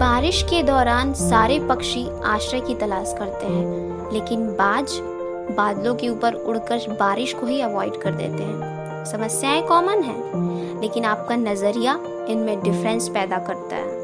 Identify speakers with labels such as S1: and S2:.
S1: बारिश के दौरान सारे पक्षी आश्रय की तलाश करते हैं, लेकिन बाज बादलों के ऊपर उड़कर बारिश को ही अवॉइड कर देते हैं। समस्याएं कॉमन हैं, लेकिन आपका नज़रिया इनमें डिफरेंस पैदा करता है।